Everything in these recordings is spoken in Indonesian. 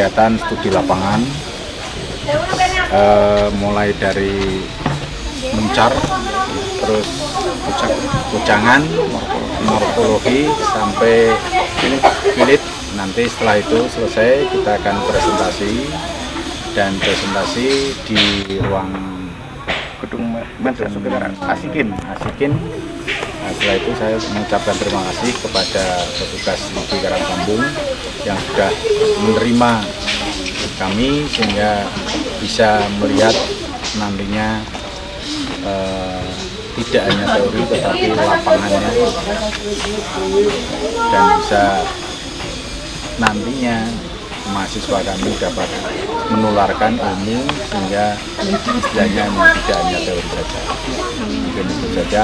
kegiatan studi lapangan, mulai dari mencar, terus ujangan, morfologi sampai bilit. Nanti setelah itu selesai kita akan presentasi di ruang gedung Madrasah Asikin. Nah, setelah itu saya mengucapkan terima kasih kepada petugas LIPI Karangsambung yang sudah menerima kami sehingga bisa melihat nantinya tidak hanya teori tetapi lapangannya, dan bisa nantinya mahasiswa kami dapat menularkan ilmu sehingga istilahnya tidak hanya teori saja. Mungkin itu saja.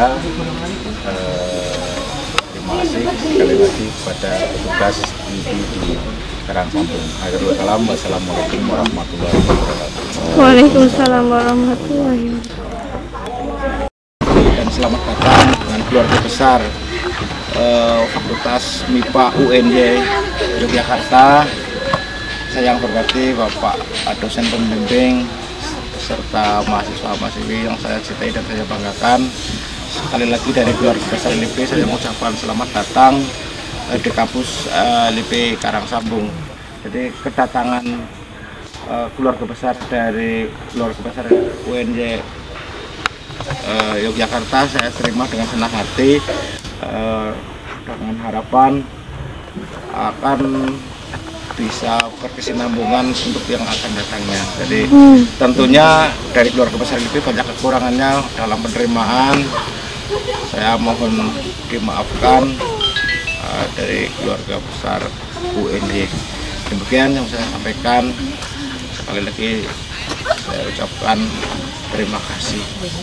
Terima kasih sekali lagi kepada petugas LIPI di Karangsambung. Wassalamualaikum warahmatullahi wabarakatuh. Waalaikumsalam warahmatullahi wabarakatuh. Dan selamat datang dengan keluarga besar Fakultas MIPA UNJ Yogyakarta. Saya yang hormati Bapak dosen pembimbing serta mahasiswa-mahasiswi yang saya cintai dan saya banggakan. Sekali lagi dari keluarga besar LIPI saya mengucapkan selamat datang di kampus LIPI Karangsambung. Jadi kedatangan keluarga besar dari keluarga besar UNJ Yogyakarta saya terima dengan senang hati, dengan harapan akan bisa berkesinambungan untuk yang akan datangnya. Jadi tentunya dari keluarga besar LIPI banyak kekurangannya dalam penerimaan. Saya mohon dimaafkan dari keluarga besar UNJ. Demikian yang saya sampaikan. Sekali lagi saya ucapkan terima kasih.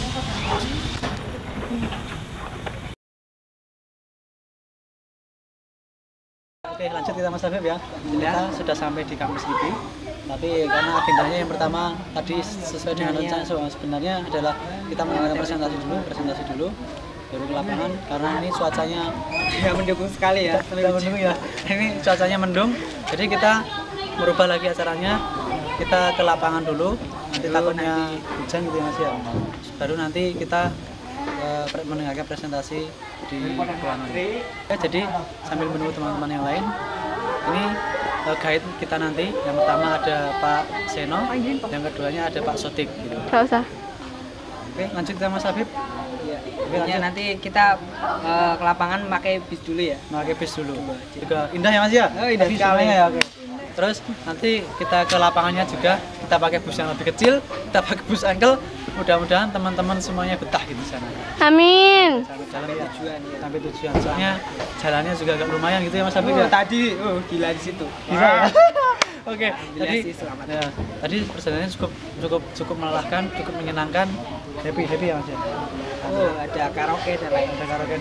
Oke, lanjut kita Mas Habib ya. Kita sudah sampai di kampus LIPI. Tapi karena agendanya yang pertama tadi sesuai dengan rencana sebenarnya adalah kita melakukan presentasi dulu baru ke lapangan, karena ini cuacanya ya mendukung sekali ya. Mendukung ya. Ini cuacanya mendung. Jadi kita merubah lagi acaranya. Kita ke lapangan dulu. Nanti takutnya hujan gitu ya Mas ya. Baru nanti kita mendengarkan presentasi di ruangan. Ya, jadi sambil menunggu teman-teman yang lain, ini guide kita nanti. Yang pertama ada Pak Seno, yang keduanya ada Pak Sotik. Gitu. Gak usah. Oke, lanjut kita Mas Habib. Ya, nanti kita ke lapangan pakai bis dulu ya. Pakai bis dulu. Juga indah ya Mas ya? Oh, indah sekali ya. Oke. Terus nanti kita ke lapangannya juga, kita pakai bus yang lebih kecil, kita pakai bus angkel. Mudah-mudahan teman-teman semuanya betah gitu di sana. Amin. Sampai tujuan. Soalnya jalannya juga agak lumayan gitu ya Mas Habib ya. Tadi gila di situ. Gila. Oke, tadi perjalanannya cukup melelahkan, cukup menyenangkan, happy ya Mas ya. Ada karaoke dan lain.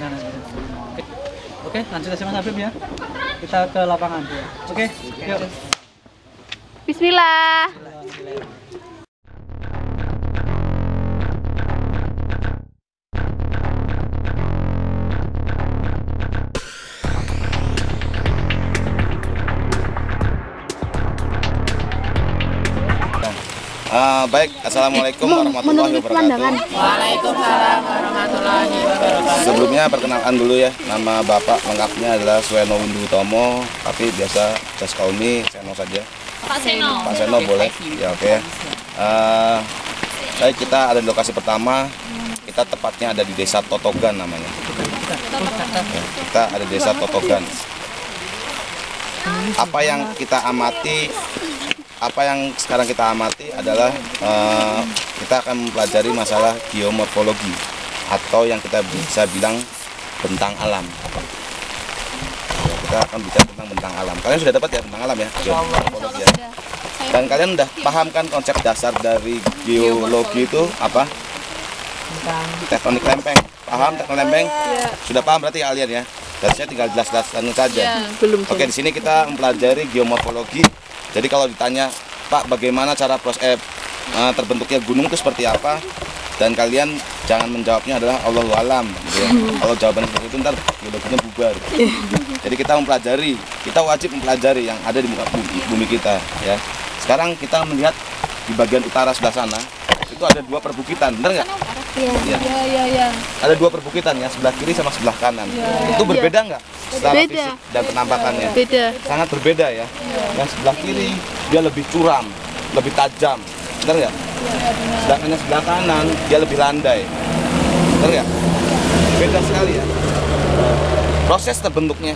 Oke, lanjut aja Mas Habib ya. Kita ke lapangan. Oke, yuk. Bismillah. Baik, assalamualaikum warahmatullahi wabarakatuh. Waalaikumsalam warahmatullahi wabarakatuh. Sebelumnya perkenalkan dulu ya, nama Bapak lengkapnya adalah Sueno Windu Utomo, tapi biasa Jaskauni Seno saja. Pak Seno. Pak Seno boleh, ya oke. Baik, kita ada di lokasi pertama. Kita tepatnya ada di Desa Totogan namanya. Ya, kita ada di Desa Totogan. Apa yang sekarang kita amati adalah kita akan mempelajari masalah geomorfologi atau yang kita bisa bilang bentang alam. Kita akan bicara tentang bentang alam. Kalian sudah dapat ya bentang alam ya, geomorfologi ya. Dan kalian udah paham kan konsep dasar dari geologi itu apa? Tektonik lempeng. Paham tektonik lempeng? Sudah paham berarti kalian ya. Dan saya tinggal jelas-jelaskan saja. Oke, di sini kita mempelajari geomorfologi. Jadi kalau ditanya, Pak, bagaimana cara proses terbentuknya gunung itu seperti apa? Dan kalian jangan menjawabnya adalah Allahu alam gitu ya. Kalau jawaban seperti itu ntar biologinya bubar. Jadi kita mempelajari, kita wajib mempelajari yang ada di muka bumi kita ya. Sekarang kita melihat di bagian utara sebelah sana itu ada 2 perbukitan, benar nggak? Iya. Ada 2 perbukitan ya, sebelah kiri sama sebelah kanan. Itu berbeda nggak? Secara fisik dan penampakannya. Beda. Sangat berbeda ya. Yang sebelah kiri dia lebih curam, lebih tajam, benar nggak? Sedangkan yang sebelah kanan dia lebih landai, benar nggak? Beda sekali ya. Proses terbentuknya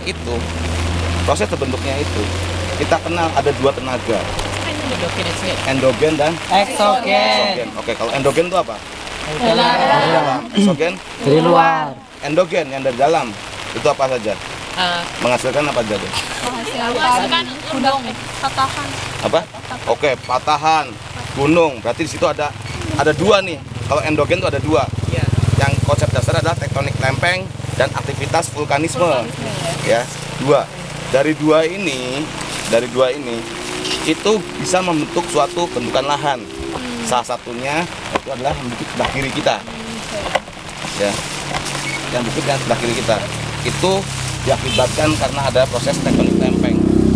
itu kita kenal ada 2 tenaga. Endogen dan eksogen. Oke, kalau endogen itu apa? Dari dalam. Eksogen Dari luar. Endogen yang dari dalam itu apa saja? Menghasilkan apa saja? Menghasilkan gunung, patahan. Apa? Oke, patahan, gunung. Berarti di situ ada 2 nih. Kalau endogen itu ada 2. Yang konsep dasar adalah tektonik lempeng dan aktivitas vulkanisme. Ya, 2. Dari dua ini itu bisa membentuk suatu bentukan lahan. Salah satunya itu adalah membentuk sebelah kiri kita. Ya. Yang bentuk yang sebelah kiri kita. Itu diakibatkan karena ada proses tektonik lempeng.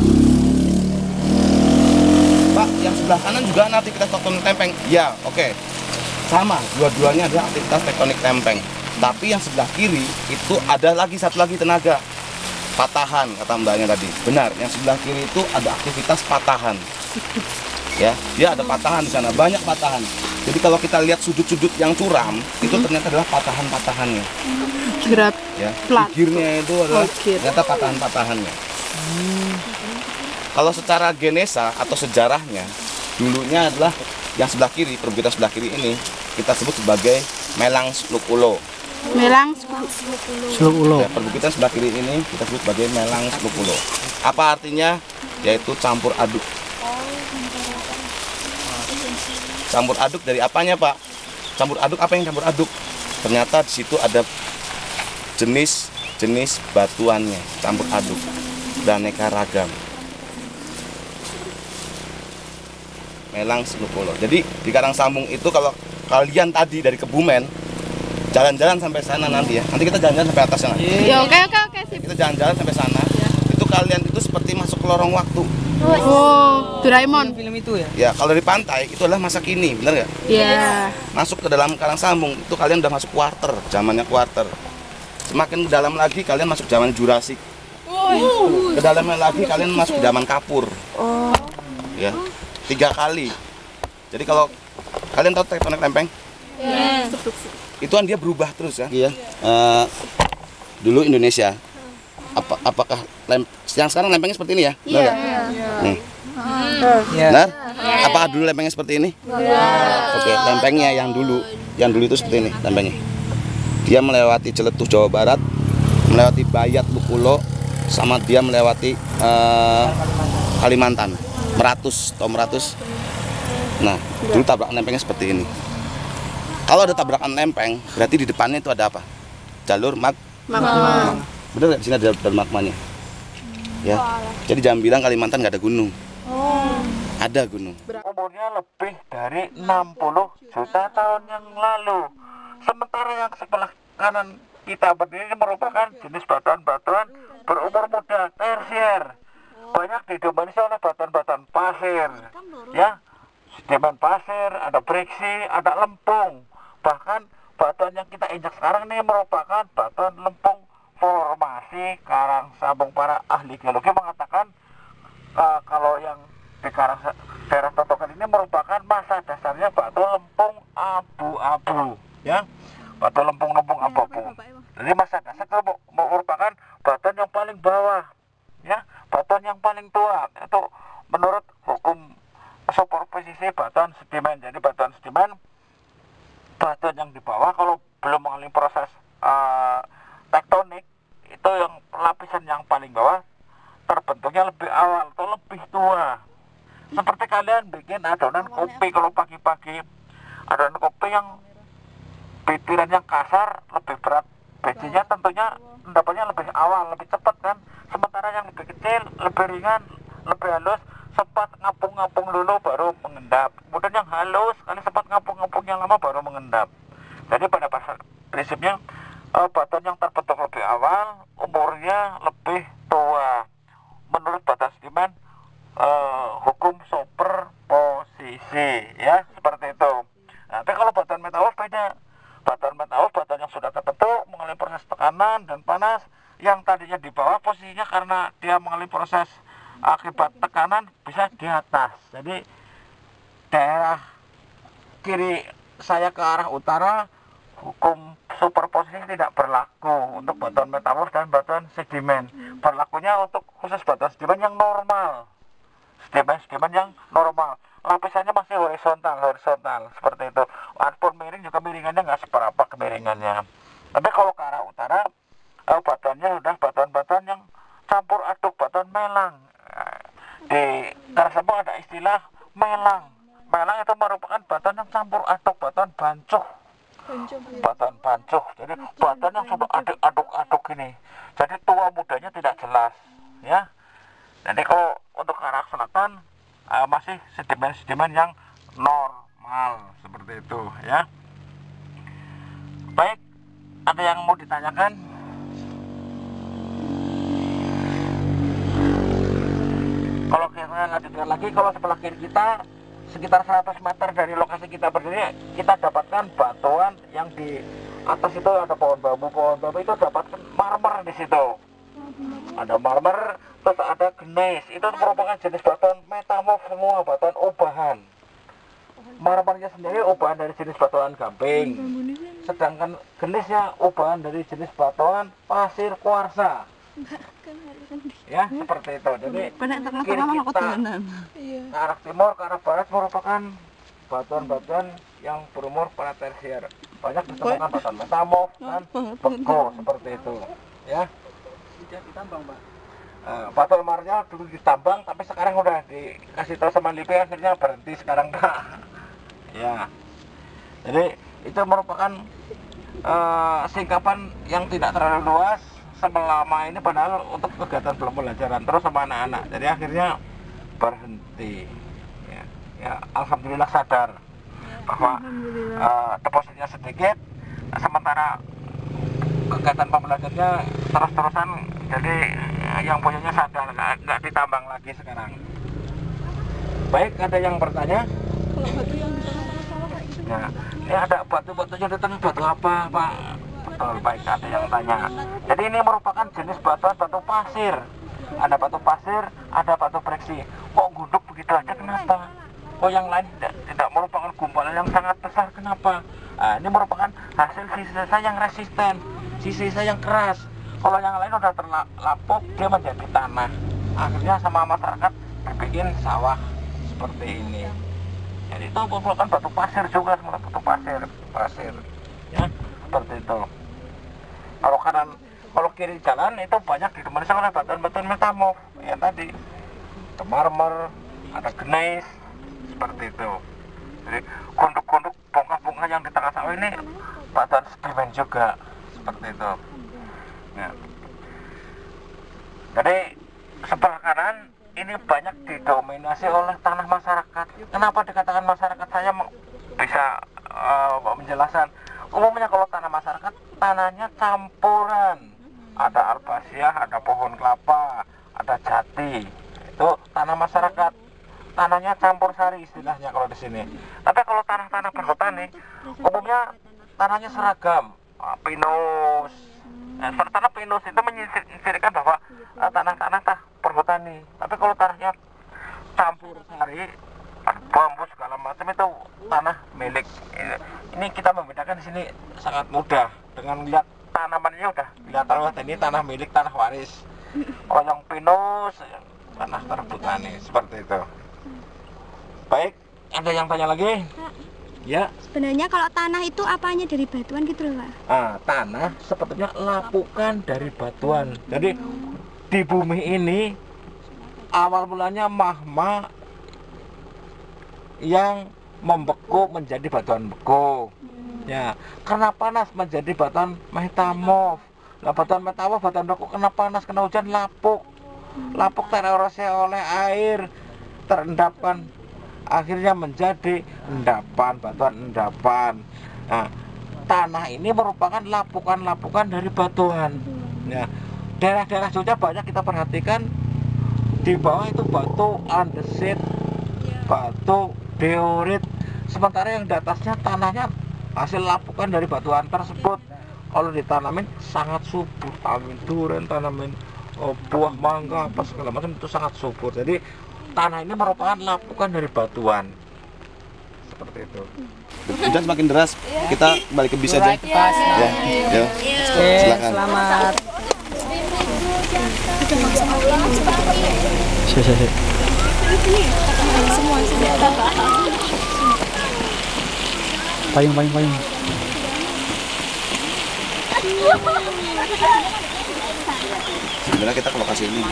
Pak, yang sebelah kanan juga ada aktivitas tektonik lempeng. Ya, oke. Sama, dua-duanya adalah aktivitas tektonik lempeng. Tapi yang sebelah kiri itu ada lagi satu lagi tenaga. Patahan, kata mbaknya tadi. Benar, yang sebelah kiri itu ada aktivitas patahan. Ya, dia ada patahan di sana, banyak patahan. Jadi kalau kita lihat sudut-sudut yang curam, itu ternyata adalah patahan-patahannya. Gerak. Ya, Plat. gigirnya itu adalah gir. ternyata patahan-patahannya. Kalau secara genesa atau sejarahnya, dulunya adalah yang sebelah kiri, perbukitan sebelah kiri ini kita sebut sebagai Melang Sluk Ulo. Melang Sluk Ulo. Ya, perbukitan sebelah kiri ini kita sebut sebagai Melang Sluk Ulo. Apa artinya? Yaitu campur aduk. Campur aduk dari apanya, Pak? Campur aduk apa yang campur aduk? Ternyata di situ ada jenis batuannya, campur aduk, beraneka ragam. Melang Sluk Ulo. Jadi di Karangsambung itu kalau kalian tadi dari Kebumen jalan-jalan sampai sana nanti ya. Nanti kita jalan-jalan sampai atas sana. Ya, oke, sip. Kita jalan-jalan sampai sana. Itu kalian itu seperti masuk ke lorong waktu. Oh, Doraemon. Film itu ya. Ya, kalau dari pantai itu adalah masa kini, benar nggak? Iya. Masuk ke dalam Karangsambung itu kalian udah masuk quarter, zamannya quarter. Semakin ke dalam lagi kalian masuk zaman Jurassic. Ke dalamnya lagi kalian masuk zaman Kapur. Ya, 3 kali. Jadi kalau kalian tahu tektonik lempeng? Itu kan dia berubah terus kan? Iya. Dulu Indonesia, apakah yang sekarang lempengnya seperti ini ya? Iya. Nih. Benar? Apakah dulu lempengnya seperti ini? Oke, lempengnya yang dulu itu seperti ini lempengnya. Dia melewati Celetuh Jawa Barat, melewati Bayat Lukulo, sama dia melewati Kalimantan, Meratus. Nah, dulu tabrakan lempengnya seperti ini. Kalau ada tabrakan lempeng, berarti di depannya itu ada apa? Jalur magma. Bener nggak? Di sini ada jalur magmanya. Ya. Jadi jangan bilang Kalimantan nggak ada gunung. Ada gunung. Umurnya lebih dari 60 juta tahun yang lalu. Sementara yang sebelah kanan kita berdiri merupakan jenis batuan-batuan berumur muda tersier. Banyak didominasi oleh batuan-batuan pasir. Ya, sedimen pasir, ada breksi, ada lempung. Bahkan batuan yang kita injak sekarang ini merupakan batuan lempung formasi Karangsambung. Para ahli geologi mengatakan kalau yang di daerah Totokan ini merupakan masa dasarnya batu lempung abu-abu, ya, batu lempung-lempung abu-abu. Jadi masa dasar itu merupakan batuan yang paling bawah, ya, batuan yang paling tua. Itu menurut hukum superposisi batuan sedimen. Jadi batuan sedimen, batuan yang di bawah kalau belum mengalami proses tektonik, itu yang lapisan yang paling bawah terbentuknya lebih awal atau lebih tua. Seperti kalian bikin adonan kopi, kalau pagi-pagi adonan kopi yang bitiran yang kasar lebih berat, bijinya tentunya endapnya lebih awal, lebih cepat kan. Sementara yang lebih kecil, lebih ringan, lebih halus, sempat ngapung-ngapung dulu baru mengendap. Kemudian yang halus kali sempat ngapung-ngapung yang lama baru mengendap. Jadi pada prinsipnya batuan yang terbentuk lebih awal umurnya lebih tua menurut batas sedimen hukum superposisi, ya, seperti itu. Nah, tapi kalau batuan metamorf beda. Batuan metamorf batuan yang sudah terbentuk mengalami proses tekanan dan panas, yang tadinya di bawah posisinya karena dia mengalami proses akibat tekanan bisa di atas. Jadi daerah kiri saya ke arah utara, hukum superposisi tidak berlaku untuk batuan metamorf dan batuan sedimen. Berlakunya untuk khusus batuan sedimen yang normal, sedimen yang normal, lapisannya masih horizontal seperti itu. Walaupun miring juga miringannya nggak seberapa kemiringannya. Tapi kalau ke arah utara, batuannya udah batuan-batuan yang campur aduk, batuan melang. Di tersebut ada istilah melang. Melang itu merupakan batuan yang campur aduk, batuan bancuh. Batuan bancuh. Jadi batuan yang sudah aduk-aduk ini. Jadi tua mudanya tidak jelas, ya. Jadi kalau untuk ke arah selatan masih sedimen-sedimen yang normal seperti itu, ya. Baik, ada yang mau ditanyakan? Kalau kita lanjutkan lagi, kalau sebelah kiri kita sekitar 100 meter dari lokasi kita berdiri, kita dapatkan batuan yang di atas itu ada pohon bambu itu dapatkan marmer di situ. Ada marmer, terus ada gneis, itu merupakan jenis batuan metamorf semua, batuan ubahan. Marmernya sendiri ubahan dari jenis batuan gamping, sedangkan gneisnya ubahan dari jenis batuan pasir kuarsa. Ya, seperti itu. Jadi kiri kita ke arah timur, ke arah barat merupakan batuan-batuan yang berumur pada tersier. Banyak ditemukan batuan metamorf dan beko seperti itu, ya. Tidak ditambang, Pak. Batuan marnya dulu ditambang, tapi sekarang udah dikasih tahu sama LIPI, akhirnya berhenti sekarang, Pak. Ya. Jadi itu merupakan singkapan yang tidak terlalu luas selama ini, padahal untuk kegiatan pembelajaran terus sama anak-anak. Jadi akhirnya berhenti. Ya, alhamdulillah sadar bahwa depositnya sedikit, sementara kegiatan pembelajarannya terus-terusan. Jadi yang punyanya sadar, nggak ditambang lagi sekarang. Baik, ada yang bertanya? Ya, ini ada batu-batunya di tengah, batu apa, Pak? Betul, baik, ada yang tanya. Jadi ini merupakan jenis batuan batu pasir. Ada batu pasir, ada batu breksi. Kok gunduk begitu aja, kenapa? Oh, yang lain tidak merupakan gumpalan yang sangat besar, kenapa? Nah, ini merupakan hasil sisa yang resisten, sisa yang keras. Kalau yang lain udah terlapuk, dia menjadi tanah. Akhirnya sama masyarakat dibikin sawah seperti ini. Jadi itu merupakan batu pasir juga, semua batu pasir, ya, seperti itu. Kalau kanan, kalau kiri jalan itu banyak didominasi oleh batuan-batuan metamorf, ya tadi, ada marmer, ada gneis, seperti itu. Jadi gunduk-gunduk, bongkah-bongkah yang di tengah sawah ini batuan sedimen juga, seperti itu. Ya. Jadi sebelah kanan ini banyak didominasi oleh tanah masyarakat. Kenapa dikatakan masyarakat? Saya bisa menjelaskan. Umumnya kalau tanah masyarakat, tanahnya campuran. Ada albasiah, ada pohon kelapa, ada jati. Itu tanah masyarakat. Tanahnya campur sari istilahnya kalau di sini. Tapi kalau tanah-tanah berhutani, umumnya tanahnya seragam. Pinus. Nah, tanah pinus itu menyisirkan bahwa tanah-tanah perhutani. Tapi kalau tanahnya campur sari, bambu segala macam, itu tanah milik. Ini kita membedakan di sini sangat mudah dengan lihat tanamannya, udah kelihatan bahwa ini tanah milik, tanah waris. Kalau yang pinus, tanah perhutani, seperti itu. Baik, ada yang tanya lagi? Ya. Sebenarnya kalau tanah itu apanya dari batuan gitu loh, Pak? Tanah sebetulnya lapukan dari batuan. Jadi di bumi ini awal mulanya magma yang membeku menjadi batuan beku. Ya, karena panas menjadi batuan metamorf. Nah, batuan metamorf, batuan beku kena panas, kena hujan, lapuk. Lapuk tererosi oleh air, terendapkan. Akhirnya menjadi endapan, batuan endapan. Nah, tanah ini merupakan lapukan-lapukan dari batuan. Ya, daerah-daerah Jogja banyak kita perhatikan di bawah itu batu andesit, batu diorit, sementara yang di atasnya tanahnya hasil lapukan dari batuan tersebut. Kalau ditanamin sangat subur, tanamin durian, tanamin buah mangga, apa segala macam itu sangat subur. Jadi tanah ini merupakan lapukan dari batuan. Seperti itu. Hujan semakin deras, kita balik ke bis aja. Ya, ya. Silakan. Selamat. Payung. Sebenarnya kita ke lokasi ini.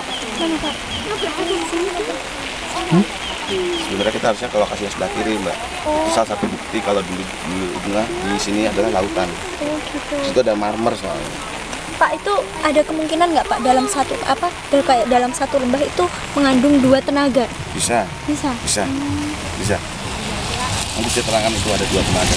Sebenarnya kita harusnya ke lokasi yang sebelah kiri, Mbak. Itu salah satu bukti kalau dulu di sini adalah lautan. Di situ ada marmer soalnya. Pak, itu ada kemungkinan nggak Pak dalam satu lembah itu mengandung 2 tenaga? Bisa. Nanti saya terangkan itu ada 2 tenaga.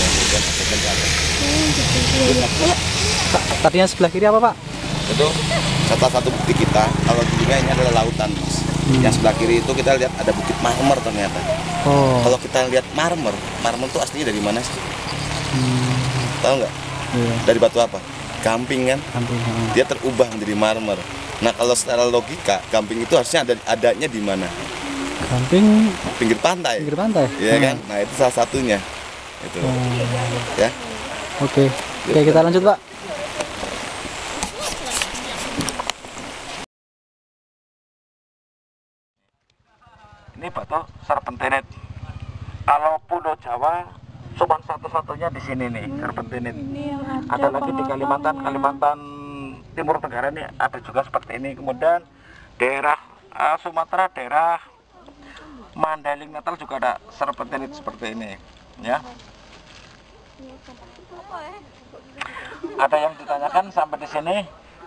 Tadinya sebelah kiri apa Pak? Itu salah satu bukti kita kalau juga ini adalah lautan, Mas. Yang sebelah kiri itu kita lihat ada bukit marmer ternyata. Kalau kita lihat marmer itu aslinya dari mana sih? Tahu nggak? Dari batu apa? Gamping kan? Dia terubah menjadi marmer. Nah, kalau secara logika gamping itu harusnya adanya di mana? Gamping pinggir pantai. Iya kan? Nah, itu salah satunya. Itu. Ya. Oke, kita lanjut Pak. Ini batu serpentinit. Kalau Pulau Jawa cuma satu-satunya di sini nih, serpentinit. Ada lagi di Kalimantan Timur Tenggara ini ada juga seperti ini. Kemudian daerah Sumatera, daerah Mandailing Natal juga ada serpentinit seperti ini, ya. Ada yang ditanyakan sampai di sini?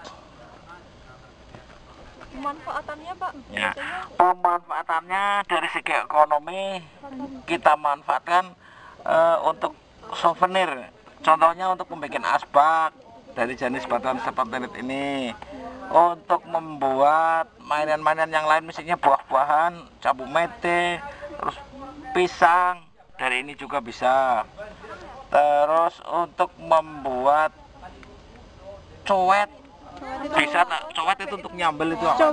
Pemanfaatannya Pak? Ya, pemanfaatannya dari segi ekonomi kita manfaatkan untuk souvenir. Contohnya untuk membuat asbak dari jenis batuan serpentinit ini, untuk membuat mainan-mainan yang lain, misalnya buah-buahan, cabu mete, terus pisang, dari ini juga bisa. Terus untuk membuat cowet, bisa tak? Cowet itu untuk nyambel itu apa?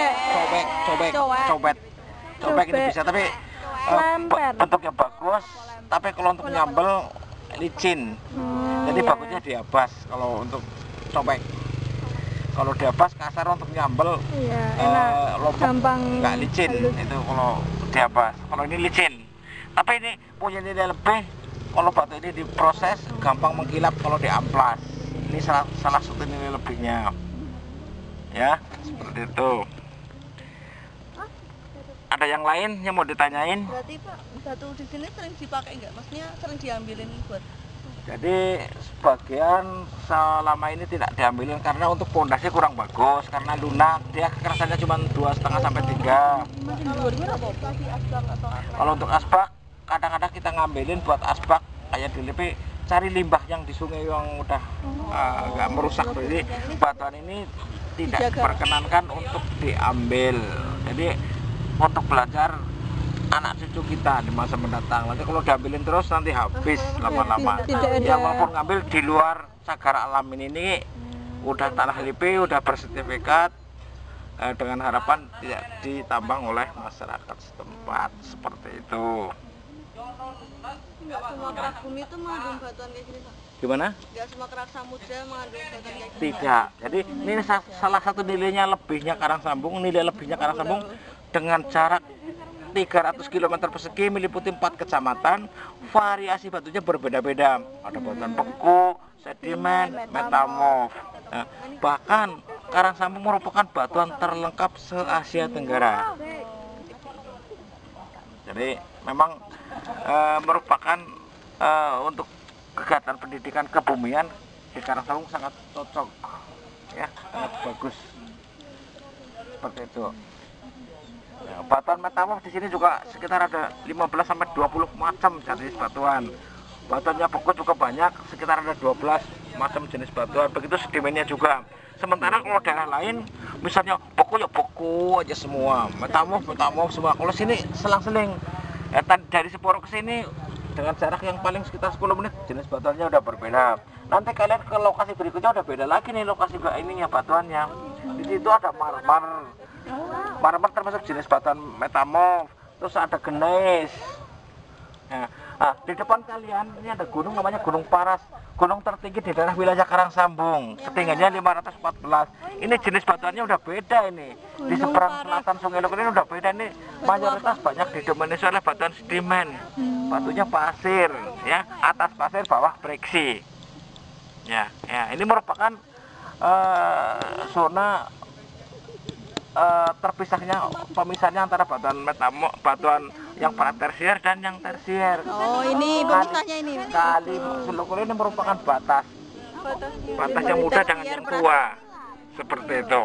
Cobek ini bisa, tapi bentuknya bagus. Tapi kalau untuk nyambel licin, jadi bagusnya diabas. Kalau untuk cobek, kalau diabas kasar, untuk nyambel lompong nggak licin itu kalau diabas. Kalau ini licin, tapi ini punya nilai lebih. Kalau batu ini diproses gampang mengkilap kalau diamplas. Ini salah satu nilai lebihnya, ya, seperti itu. Ada yang lain yang mau ditanyain? Berarti Pak, batu di sini sering dipakai nggak? Maksudnya sering diambilin buat? Jadi sebagian selama ini tidak diambilin karena untuk pondasi kurang bagus, karena lunak, dia kekerasannya cuma 2,5 sampai 3. Kalau untuk asbak, kadang-kadang kita ngambilin buat asbak kayak di LP, cari limbah yang di sungai yang udah agak merusak. Jadi batuan ini tidak diperkenankan untuk diambil. Jadi untuk belajar anak cucu kita di masa mendatang. Nanti kalau diambilin terus nanti habis lama-lama. Ya walaupun ngambil di luar cagar alam ini udah tanah LP, udah bersertifikat, dengan harapan tidak ditambang oleh masyarakat setempat, seperti itu. Nggak semua kerak bumi itu mengandung batuan kayak gini Pak? Gimana? Nggak semua kerak samudra mengandung batuan kayak gini? Tidak. Jadi ini salah satu nilainya lebihnya Karangsambung. Nilai lebihnya Karangsambung dengan jarak 300 km persegi meliputi 4 kecamatan. Variasi batunya berbeda-beda. Ada batuan beku, sedimen, metamorf. Nah, bahkan Karangsambung merupakan batuan terlengkap se-Asia Tenggara. Jadi memang merupakan untuk kegiatan pendidikan kebumian di Karangsambung sangat cocok, ya, sangat bagus, seperti itu. Ya, batuan metamorf di sini juga sekitar ada 15 sampai 20 macam jenis batuan. batuannya beku juga banyak, sekitar ada 12 macam jenis batuan, begitu sedimennya juga. Sementara kalau daerah lain misalnya beku ya beku aja semua, metamorf semua. Kalau sini selang-seling ya, dari Siporo ke sini dengan jarak yang paling sekitar 10 menit jenis batuannya udah berbeda. Nanti kalian ke lokasi berikutnya udah beda lagi nih lokasi ininya batuannya. Di situ ada marmer termasuk jenis batuan metamorf, terus ada gneis. Nah, di depan kalian ini ada gunung namanya Gunung Paras, gunung tertinggi di daerah wilayah Karangsambung, ketinggiannya 514. Ini jenis batuannya udah beda ini. Di seberang selatan Sungai Lokon ini udah beda nih. Mayoritas banyak didominasi oleh batuan sedimen. Batunya pasir, ya, atas pasir, bawah breksi. Ya, ini merupakan zona pemisahnya antara batuan yang pratersier dan yang tersier. Oh, ini pemisahnya ini. Kali Sulukul ini merupakan batas yang muda dengan yang tua, seperti itu.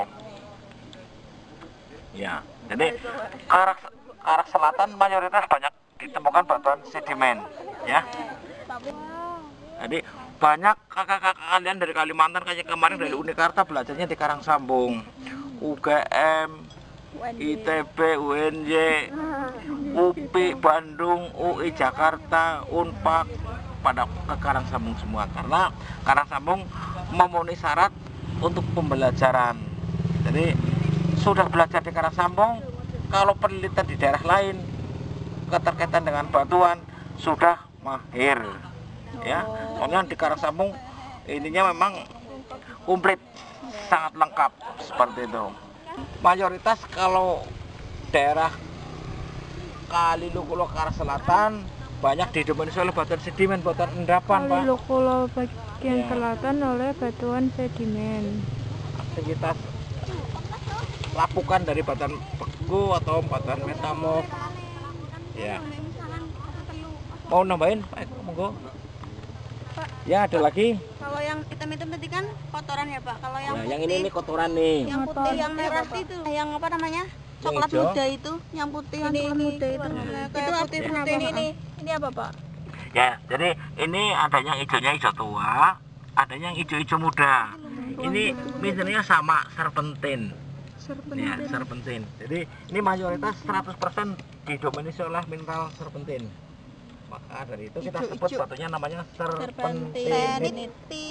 Ya, jadi arah selatan mayoritas banyak ditemukan batuan sedimen, ya. Jadi banyak kakak-kakak kalian dari Kalimantan kayak kemarin dari Unikarta belajarnya di Karangsambung, UGM, ITB, UNJ, UPI Bandung, UI Jakarta, Unpad pada ke Karangsambung semua, karena Karangsambung memenuhi syarat untuk pembelajaran. Jadi sudah belajar di Karangsambung, kalau penelitian di daerah lain keterkaitan dengan batuan sudah mahir, ya. Soalnya di Karangsambung ininya memang komplit, sangat lengkap seperti itu. Mayoritas kalau daerah Kali Lukulo ke arah selatan banyak didominasi oleh batuan sedimen, batuan endapan, Pak. Kali Lukulo bagian selatan oleh batuan sedimen. Aktivitas lapukan dari batuan beku atau batuan metamorf. Ya. Mau nambahin, Pak? Monggo. Ya, ada lagi. Kalau yang hitam-hitam tadi kan kotoran ya, Pak. Kalau yang nah, putih, yang ini kotoran nih. Yang putih, yang merah itu, yang apa namanya? Coklat muda itu, yang putih, yang coklat muda itu. Itu putih ini apa, Pak? Ya, jadi ini ada yang hijaunya hijau tua, ada yang hijau-hijau muda. Ini misalnya sama serpentin. Ya, serpentin. Jadi ini mayoritas 100% didominasi oleh mineral serpentin. Maka dari itu kita sebut batunya namanya serpentinit.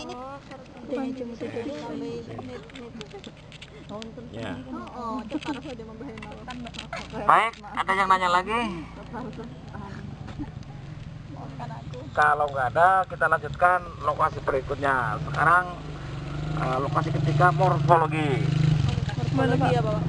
Ya. Baik, ada yang nanya lagi? Kalau nggak ada, kita lanjutkan lokasi berikutnya. Sekarang lokasi ketiga, morfologi. Morfologi ya, Bapak.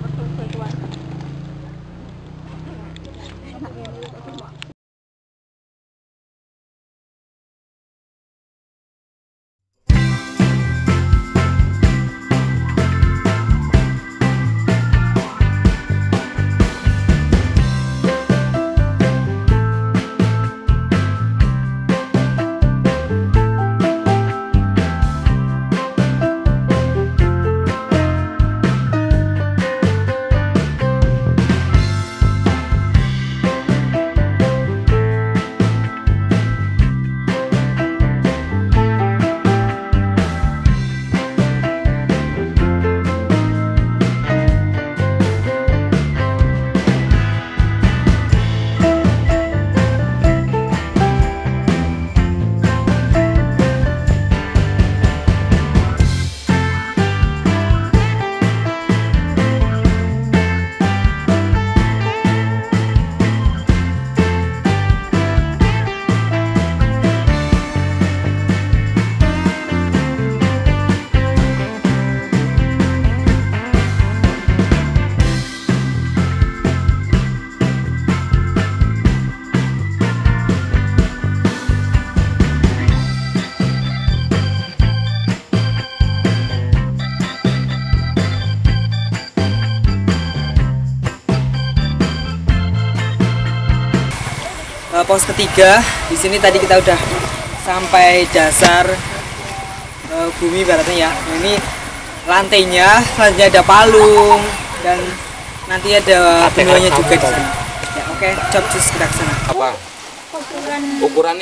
Pos ketiga, di sini tadi kita udah sampai dasar bumi baratnya ya. Ini lantainya, selanjutnya ada palung dan nanti ada benua juga di sana. Ya, oke, job kita ke sana. Apa? Ukurannya?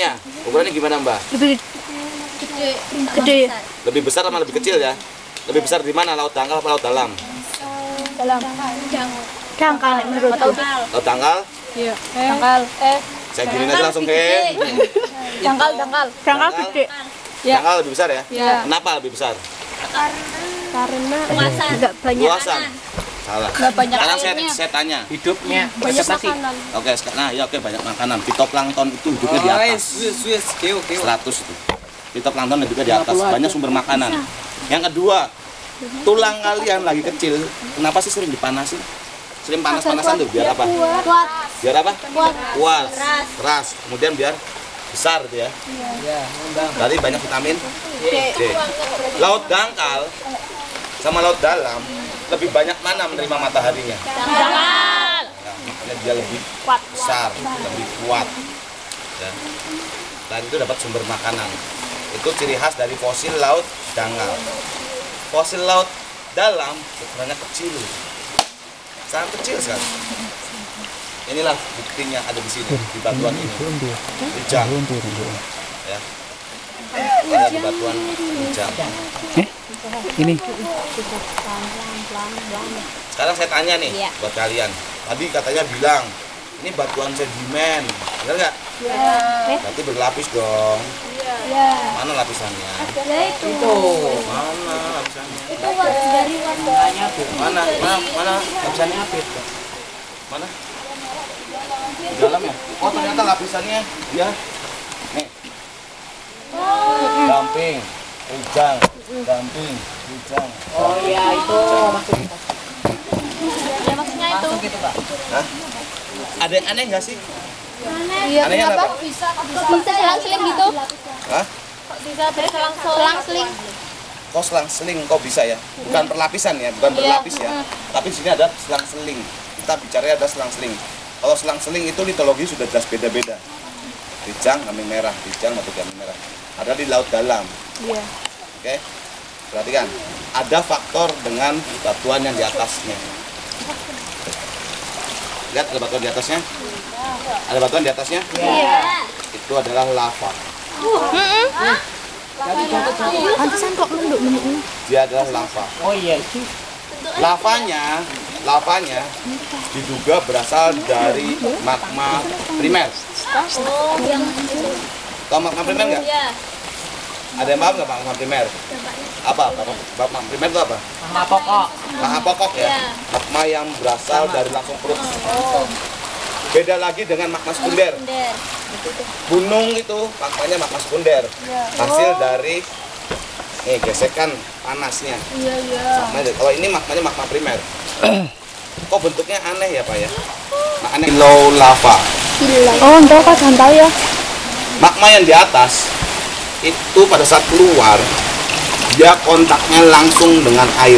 Ukurannya gimana Mbak? Lebih gede. Lebih besar sama lebih kecil ya? Lebih besar di mana? Laut dangkal atau laut dalam? Dalam. Dangkal menurutku. Laut dangkal? Iya. Dangkal. Saya gini aja langsung ke. Dangkal. Dangkal gede. Ya. Dangkal lebih besar ya? Iya. Kenapa lebih besar? Karena enggak banyak Luasan. Salah. Enggak banyak Sekarang airnya. saya tanya. Hidupnya Banyak vegetasi. makanan. Oke, nah ya oke banyak makanan. Fitoplankton itu hidupnya di atas. Keo. 100 itu. Fitoplankton hidupnya di atas. Banyak sumber makanan. Yang kedua, tulang kalian lagi kecil, kenapa sih sering dipanasin? Sering panas-panasan tuh biar apa? Kuat. Biar apa? Kuat. Keras. Keras. Kemudian biar besar gitu ya. Ya, ngembang. Berarti banyak vitamin D. Laut dangkal sama laut dalam lebih banyak mana menerima mataharinya? Dangkal. Nah, makanya dia lebih Kuat. besar, lebih kuat. Ya. Dan itu dapat sumber makanan. Itu ciri khas dari fosil laut dangkal. Fosil laut dalam ukurannya kecil, sangat kecil sekali. Inilah buktinya ada di sini di batuan ini. Ujang. Ya. Ada di batuan ujang. Ini. Sekarang saya tanya nih buat kalian. Tadi katanya bilang ini batuan sedimen, benar nggak? Iya. Berarti berlapis dong. Iya. Mana lapisannya? Ada itu. Mana lapisannya? Itu dari warna. Mana lapisannya apa itu? Mana? Di dalam ya? Oh ternyata lapisannya ya. Nih. Damping, ujang, damping, ujang. Oh iya itu maksudnya. Ya maksudnya itu. Langsung gitu Pak. Hah? Ada yang aneh nggak sih? Iya, Anehnya kenapa? apa? Bisa selang-seling gitu. Hah? Bisa berselang-seling. Kok selang-seling kok bisa ya? Bukan perlapisan ya, bukan berlapis ya. Tapi di sini ada selang-seling. Kita bicara ada selang-seling. Kalau selang-seling itu litologi sudah jelas beda-beda. Rijang, gaming merah, rijang atau gaming merah. Ada di laut dalam. Iya. Oke. Perhatikan. Ada faktor dengan batuan yang di atasnya. Lihat ada batuan di atasnya? Ada batuan di atasnya? Iya. Itu adalah lava. Pantesan kok menduk-menduk. Dia adalah lava. Oh iya itu. Lavanya diduga berasal dari magma primer. Oh, yang itu. Tahu magma primer nggak? Iya. Ada yang paham nggak magma primer? Apa? Magma primer itu apa? Sama pokok. Magma pokok ya. Iya. Magma yang berasal dari langsung perut. Oh, Beda lagi dengan magma sekunder. sekunder. Gunung itu magmanya magma sekunder. Hasil dari gesekan panasnya. Iya. Kalau ini magmanya magma primer. Kok bentuknya aneh ya Pak ya? Makanya low lava. Oh, enggak Kak, santai ya. Magma yang di atas itu pada saat keluar dia kontaknya langsung dengan air.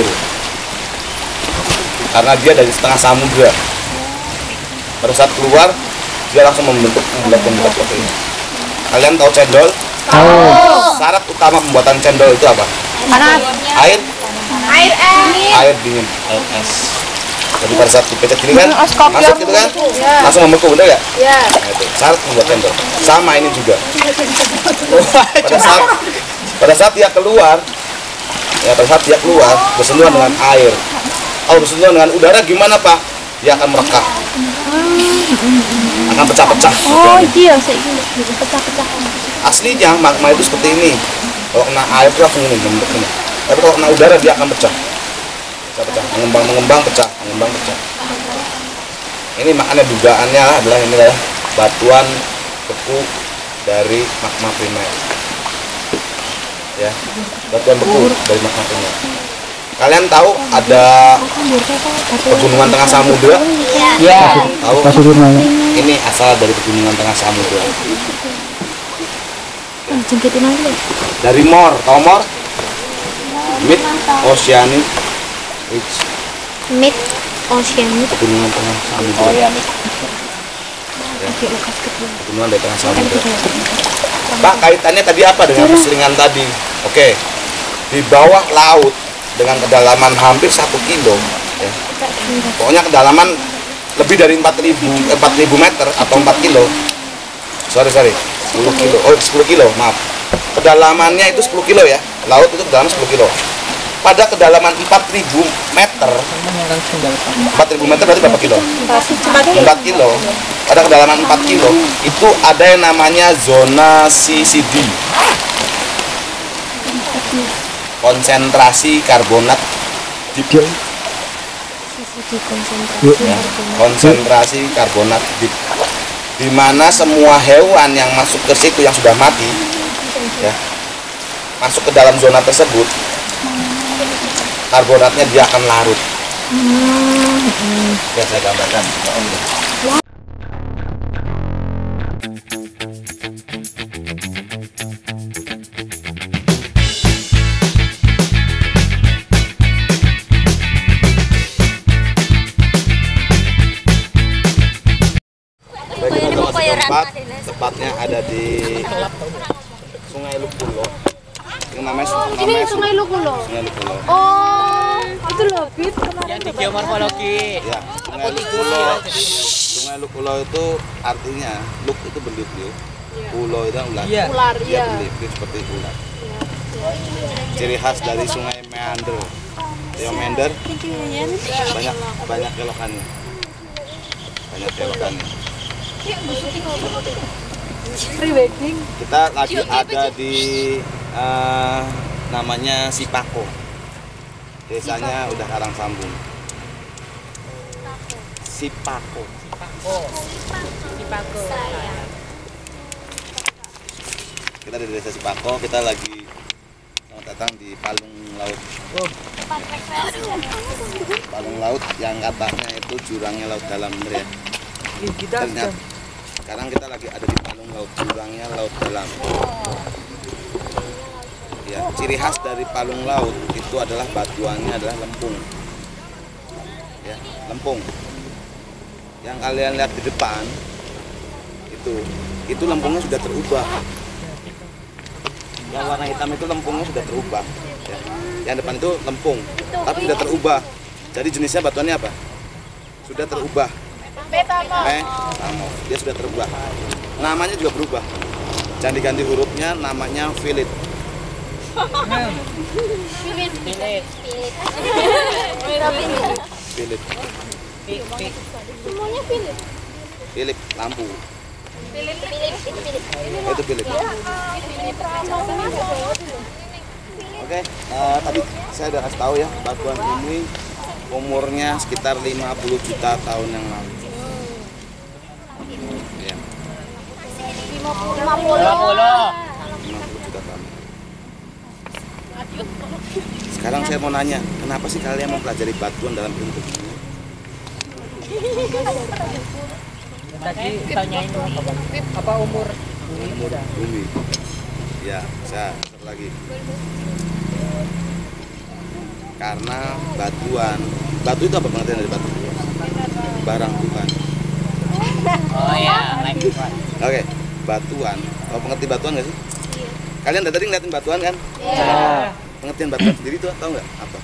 Karena dia dari setengah samudra. Pada saat keluar dia langsung membentuk bulat-bulat seperti ini. Kalian tahu cendol? Tahu. Syarat utama pembuatan cendol itu apa? Panas. Air Air es. air dingin, air es. Jadi pada saat dipecet gini kan, Es kopi masuk gitu kan, langsung membeku, bener nggak? Iya. Nah, itu syarat membuat cendol. Sama ini juga. Pada saat dia keluar, bersentuhan dengan air. Kalau bersentuhan dengan udara gimana Pak? Dia akan merekah, akan pecah-pecah. Oh, iya, pecah-pecah. Aslinya magma itu seperti ini. Kalau kena air itu langsung ini, bentuk ini. Tapi kalau kena udara dia akan pecah. Pecah, mengembang, pecah. Ini makanya dugaannya adalah ini ya, batuan beku dari magma primer. Ya, batuan beku dari magma primer. Kalian tahu ada pegunungan tengah samudra? Iya. Tahu? Ini asal dari pegunungan tengah samudra. Jengkitin aja. Dari Mor, tahu Mor? Mid Oceanic Ridge. Mid Oceanic. Pegunungan tengah samudra. Oh iya. Pegunungan dari tengah samudra. Pak, kaitannya tadi apa dengan perselingan tadi? Oke, di bawah laut dengan kedalaman hampir 1 kilo, ya. Pokoknya kedalaman lebih dari 4.000 meter atau 4 kilo. Sorry, 10 kilo. Oh, 10 kilo, maaf. Kedalamannya itu 10 kilo ya. Laut itu kedalaman 10 kilo. Pada kedalaman 4.000 meter. 4.000 meter berarti berapa kilo? 4 kilo. Pada kedalaman 4 kilo itu ada yang namanya zona CCD. Konsentrasi karbonat deep. Konsentrasi karbonat deep. Di mana semua hewan yang masuk ke situ yang sudah mati ya, masuk ke dalam zona tersebut, karbonatnya dia akan larut. Ya, saya gambarkan. Tepatnya ada di Sungai Lukulo. Yang namanya Sungai Lukulo. Sungai Lukulo. Oh, itu loh, Bib. Yang di geomorfologi. Ya, Sungai Lukulo. Sungai Lukulo itu artinya luk itu berliuk-liuk. Ulo itu ular. Ular, iya. Berliuk-liuk seperti ular. Ciri khas dari Sungai Meander. Ya, meander banyak kelokannya. Banyak kelokannya. Kita lagi ada di namanya Sipako. Desanya udah Karang Sambung. Sipako. Kita di desa Sipako, kita lagi selamat datang di Palung Laut. Palung Laut yang katanya itu jurangnya laut dalam, bener ya? Ternyata sekarang kita lagi ada di Palung Laut, jurangnya laut dalam. Ya, ciri khas dari Palung Laut itu adalah batuannya adalah lempung. Ya, lempung. Yang kalian lihat di depan itu lempungnya sudah terubah. Yang warna hitam itu lempungnya sudah terubah. Ya. Yang depan itu lempung, tapi sudah terubah. Jadi jenisnya batuannya apa? Sudah terubah. Dia sudah terubah. Namanya juga berubah. Jangan diganti hurufnya, namanya Philip. Philip. Semuanya Philip. Philip lampu. Itu Philip. Oke, tadi saya udah kasih tahu ya, batuan ini umurnya sekitar 50 juta tahun yang lalu. 50 juta tahun. Sekarang saya mau nanya, kenapa sih kalian mempelajari batuan dalam ilmu kebumian? Tadi tanyain apa umur bumi. Ya, saya satu lagi. Karena batu itu apa pengertian dari batu? Barang Tuhan. Oh ya, Oke, batuan. Kau mengerti batuan nggak sih? Kalian dari tadi ngeliatin batuan kan? Iya. Pengertian batuan sendiri tuh tahu nggak apa?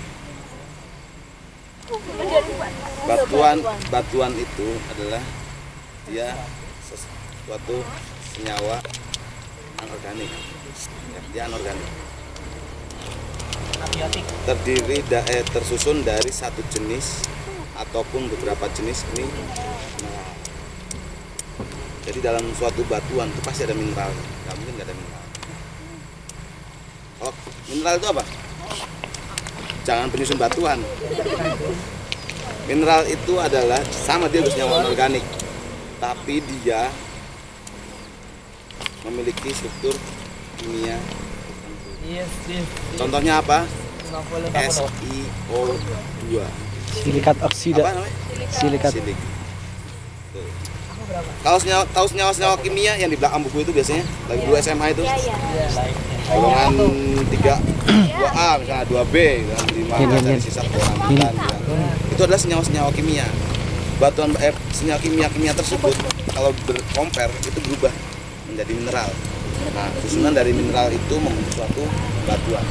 Batuan itu adalah dia sesuatu senyawa anorganik. Ya, dia anorganik. Tersusun dari satu jenis ataupun beberapa jenis ini. Jadi dalam suatu batuan itu pasti ada mineral, nggak mungkin nggak ada mineral. Kalau mineral itu apa? Jangan penyusun batuan. Mineral itu adalah sama, dia senyawa organik, tapi dia memiliki struktur kimia. Contohnya apa? SiO2. Silikat oksida. Apa namanya? Silikat. Tahu senyawa kimia yang di belakang buku itu biasanya lagi dulu SMA itu golongan 2A misalnya 2B dan 5 dari sisa keoranitan itu adalah senyawa kimia. Batuan senyawa kimia tersebut kalau berkompar itu berubah menjadi mineral. Nah, susunan dari mineral itu membentuk suatu batuan.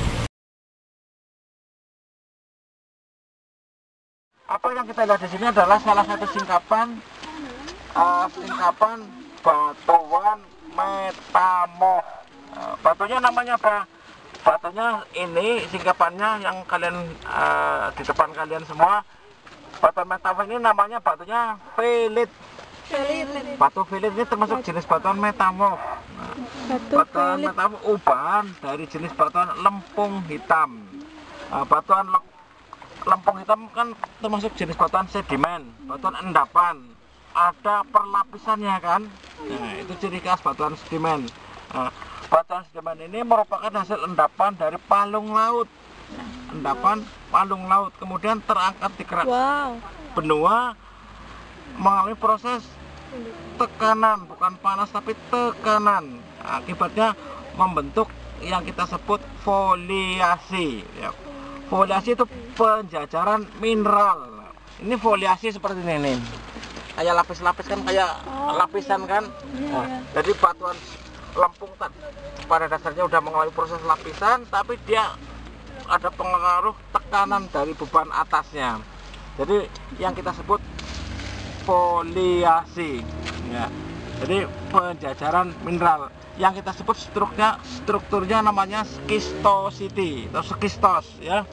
Apa yang kita lihat di sini adalah salah satu singkapan batuan metamorf. Batunya namanya apa? Batunya ini singkatannya yang kalian di depan kalian semua. Batu metamorf ini namanya batunya filit. Batu filit ini termasuk jenis batuan metamorf. Batuan metamorf ubahan dari jenis batuan lempung hitam. Batuan lempung hitam kan termasuk jenis batuan sedimen, batuan endapan. Ada perlapisannya kan? Nah, itu ciri khas batuan sedimen. Batuan sedimen ini merupakan hasil endapan dari palung laut. Endapan palung laut kemudian terangkat di kerak benua melalui proses tekanan, bukan panas tapi tekanan. Akibatnya membentuk yang kita sebut foliasi. Foliasi itu penjajaran mineral. Ini foliasi seperti ini nih. Kayak lapis-lapis kan, kayak lapisan kan. Jadi batuan lempung pada dasarnya udah mengalami proses lapisan, tapi dia ada pengaruh tekanan dari beban atasnya. Jadi yang kita sebut foliasi. Jadi penjajaran mineral. Yang kita sebut strukturnya namanya skistosity atau skistos ya.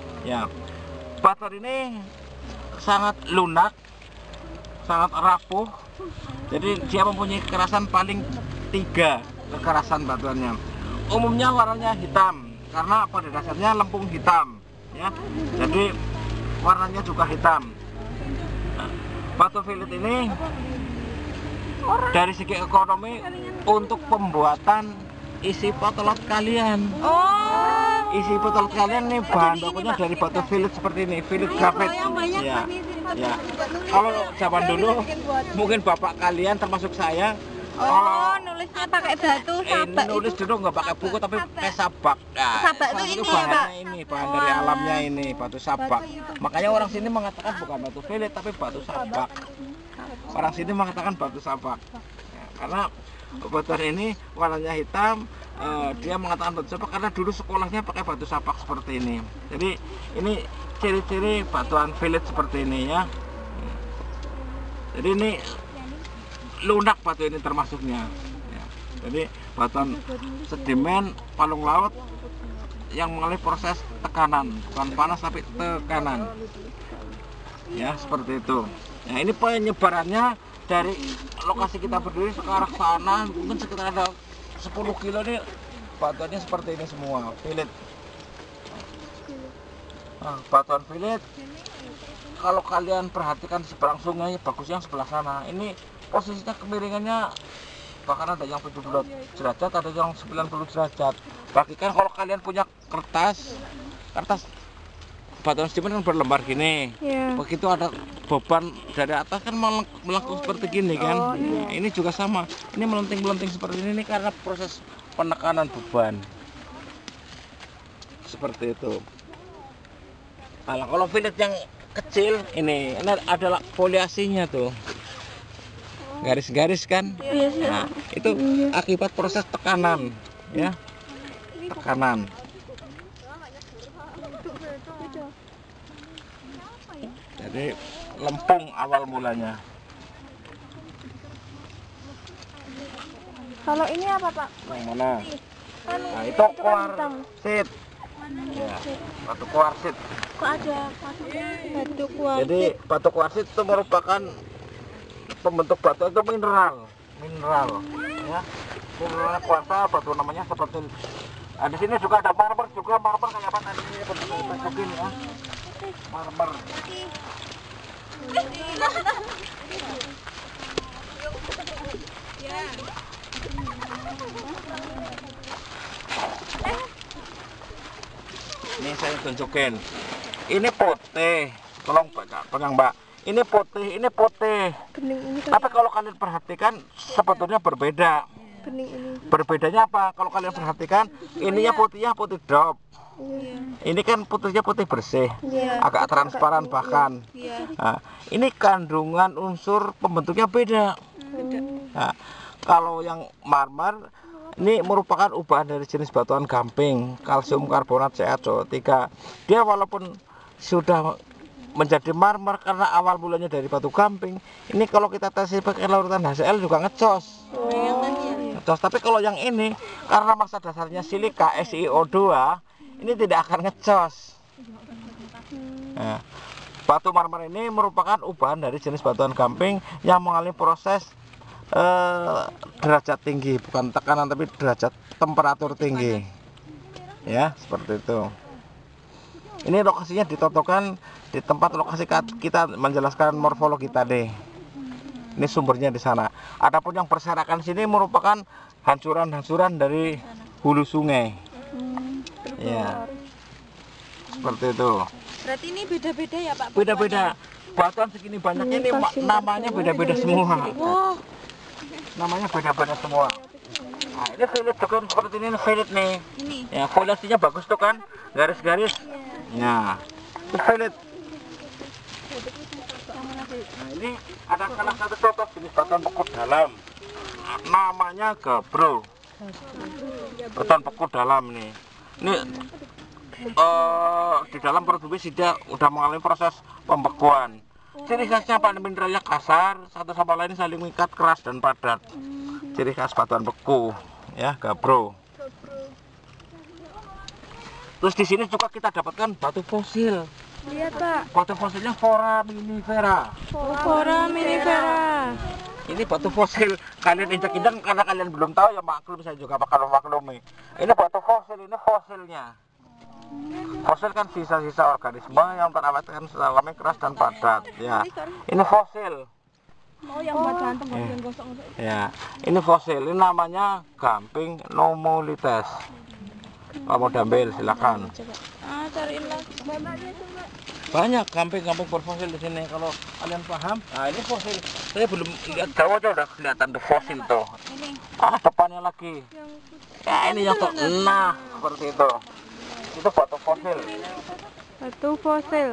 Batuan ini sangat lunak, sangat rapuh. Jadi dia mempunyai kekerasan paling 3 kekerasan batuannya. Umumnya warnanya hitam karena pada dasarnya lempung hitam ya. Jadi warnanya juga hitam. Batu filit ini dari segi ekonomi untuk pembuatan isi potlot kalian. Isi potlot kalian nih bahan bakunya dari batu filit seperti ini, filit grafit. Ya. Kalau zaman dulu mungkin bapak kalian termasuk saya. Nulisnya pakai batu sabak. Nulis dulu nggak pakai buku tapi pakai sabak. Sabak itu ini bahannya ini, bahan dari alamnya ini, batu sabak. Makanya orang sini mengatakan bukan batu filit tapi batu sabak. Orang sini mengatakan batu sabak. Karena batuan ini warnanya hitam, dia mengatakan batu sabak karena dulu sekolahnya pakai batu sabak seperti ini. Jadi ini ciri-ciri batuan filit seperti ini ya. Jadi ini lunak batu ini termasuknya. Jadi batuan sedimen palung laut yang mengalami proses tekanan, bukan panas tapi tekanan. Ya seperti itu. Nah ini penyebarannya dari lokasi kita berdiri ke arah sana mungkin sekitar ada 10 kilo nih, batuannya seperti ini semua, filit. Nah, batuan filit kalau kalian perhatikan seberang sungai bagusnya sebelah sana. Ini posisinya kemiringannya bahkan ada yang 70 derajat, ada yang 90 derajat. Bagikan kalau kalian punya kertas batuan sedimen kan berlembar gini. Begitu ada beban dari atas kan melengkung seperti gini kan. Nah, ini juga sama. Ini melenting-melenting seperti ini karena proses penekanan beban. Seperti itu. Nah, kalau filit yang kecil ini adalah foliasinya tuh. Garis-garis kan. Nah, itu akibat proses tekanan ya. Tekanan. Jadi lempung awal mulanya. Kalau ini apa Pak? Yang mana? Nah itu kuarsit. Ya, batu kuarsit. Kok ada batu kuarsit? Jadi batu kuarsit itu merupakan pembentuk batu itu mineral. Ya. Mineral kuarsa batu namanya seperti. Nah, di sini juga ada marmer kayak apa tadi masukin ya. Marmer. Ini saya tunjukin. Ini putih. Tolong pegang Mbak. Ini putih. Tapi kalau kalian perhatikan sebetulnya berbeda. Berbedanya apa? Kalau kalian perhatikan, ininya putihnya putih drop. Ini kan putihnya putih bersih, agak transparan bahkan. Nah, ini kandungan unsur pembentuknya beda. Nah, kalau yang marmer ini merupakan ubahan dari jenis batuan gamping, kalsium karbonat CaCO3. Dia walaupun sudah menjadi marmer karena awal mulanya dari batu gamping, ini kalau kita tes pakai larutan HCl juga ngecos. ngecos. Tapi kalau yang ini karena massa dasarnya silika SiO2, ini tidak akan ngecos. Nah, batu marmer ini merupakan ubahan dari jenis batuan gamping yang mengalami proses derajat tinggi, bukan tekanan tapi derajat temperatur tinggi. Ya, seperti itu. Ini lokasinya ditotokkan di tempat lokasi kita menjelaskan morfologi tadi. Ini sumbernya di sana. Adapun yang berserakan sini merupakan hancuran-hancuran dari hulu sungai. Ya, seperti itu. Berarti ini beda-beda ya Pak? Beda-beda. Batuan segini banyaknya ini namanya beda-beda semua. Namanya beda-beda semua. Nah, ini fillet juga seperti ini fillet nih. Ya, foliasinya bagus tuh kan, garis-garis. Ya, ini fillet. Nah, ini ada salah satu contoh jenis batuan beku dalam. Namanya gabro. Batuan beku dalam nih. Ini di dalam perut bumi sudah mengalami proses pembekuan. Ciri khasnya apa? Mineralnya kasar, satu sama lain saling mengikat, keras dan padat. Ciri khas batuan beku, ya, gabro. Terus di sini juga kita dapatkan batu fosil. Lihat Pak. Batu fosilnya foraminifera. Foraminifera. Ini batu fosil. Kalian injak-injak karena kalian belum tahu ya maklum, saya juga bakal memaklumi. Ini batu fosil, ini fosilnya. Fosil kan sisa-sisa organisme yang terawetkan selamanya keras dan padat. Ya, ini fosil. Oh, yang buat jantung bagian gosok. Ya, ini fosil. Ini namanya gamping Nummulites. Kamu ambil silakan. Cariin lagi. Banyak gamping-gamping berfosil di sini. Kalau kalian paham, nah ini fosil. Saya belum lihat jauh aja udah kelihatan tuh fosil tuh. Depannya lagi. Ya ini yang tuh, nah seperti itu. Itu batu fosil. Batu fosil.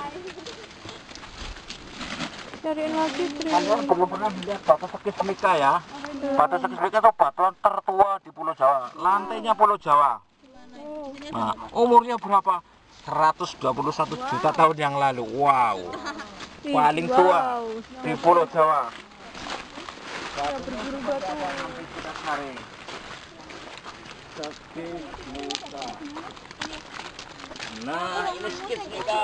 Cariin lagi. Kalian belum pernah lihat batu sekismika ya? Batu sekismika itu batuan tertua di Pulau Jawa. Lantainya Pulau Jawa. Nah, umurnya berapa? 121 juta tahun yang lalu. Wow. Paling tua di Pulau Jawa. Berburu batu. Sekismika. Nah, ini sekismika.